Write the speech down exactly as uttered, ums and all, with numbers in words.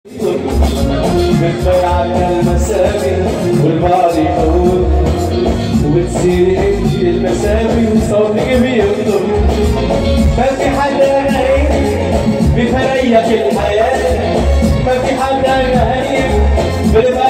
بتبيع على المسامي والبعض يقول وتسير امشي المسامي وصوتك بيطلب ما في حدا غريب بفريق الحياة ما في حدا غريب